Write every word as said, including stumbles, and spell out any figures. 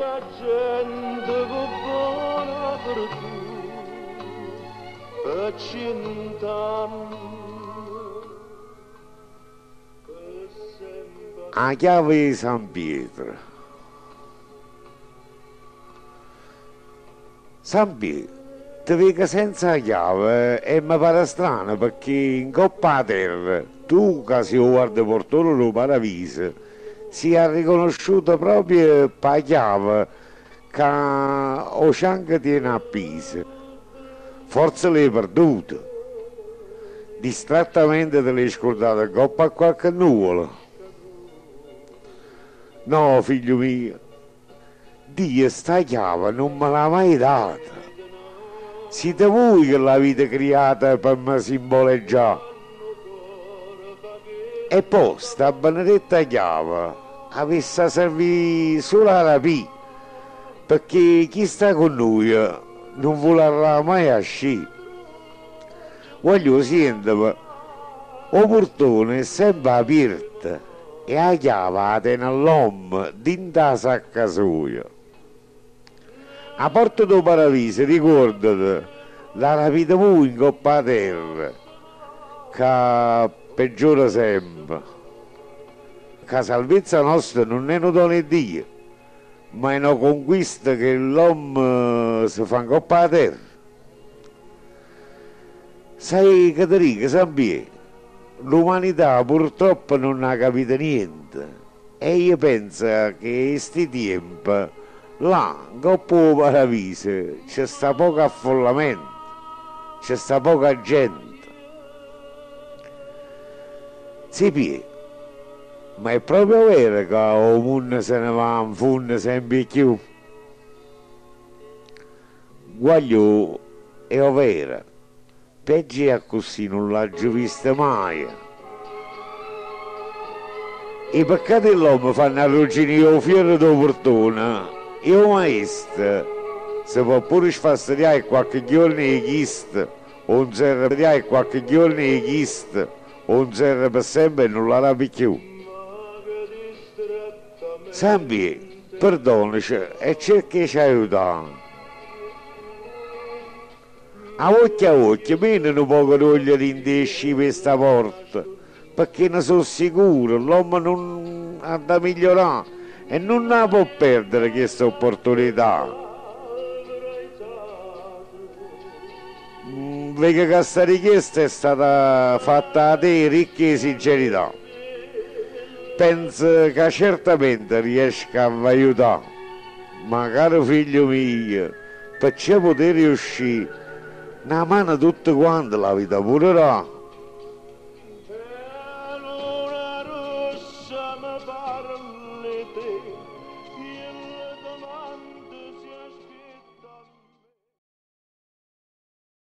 c'è gente che buona per tu, per cent'anni. A chiave di San Pietro. San Pietro, ti vedo senza chiave e mi pare strano perché in Coppa a Terra, tu che sei un guardaportone del Paradiso, si è riconosciuto proprio per la chiave che o Cianca tiene a Pisa. Forse l'hai perduto. Distrattamente te l'hai scordato in Coppa a qualche nuvolo. No, figlio mio, Dio sta chiave non me l'ha mai data. Siete voi che l'avete creata per me simboleggiare. E poi sta benedetta chiave avesse servito solo a rapire, perché chi sta con noi non vorrà mai uscire. Voglio sentire, o portone è sempre aperto e la chiave la tiene l'uomo dentro la sacca sua. A porta del Paradiso, ricordate, la rapite voi in Coppa a Terra, che peggiora sempre. Che la salvezza nostra non è un dono di Dio, ma è una conquista che l'uomo si fa in Coppa a Terra. Sai, Caterina, San Pietro, l'umanità purtroppo non ha capito niente e io penso che in questi tempi là, in Coppa al Paradiso, c'è sta poco affollamento, c'è sta poca gente. Sì, Pietro, ma è proprio vero che il mondo se ne va in fondo sempre più? Guaglio, è vero. Peggio è così, non l'ho già vista mai. I peccati dell'uomo fanno arrugginire il fiore del portone e il maestro si può pure sfastidiare qualche giorno di chista o non serve qualche giorno di chista o non serve per sempre e non la rapi più. San Pietro, perdonaci e cerca di aiutare. A occhio a occhio, meno un poco togliere in desci questa porta, perché ne sono sicuro, l'uomo non ha da migliorare e non la può perdere questa opportunità. Mm, vedo che questa richiesta è stata fatta a te ricca di sincerità. Penso che certamente riesca a aiutare, ma caro figlio mio, perché poter riuscire una mano tutte quante la vita purerà.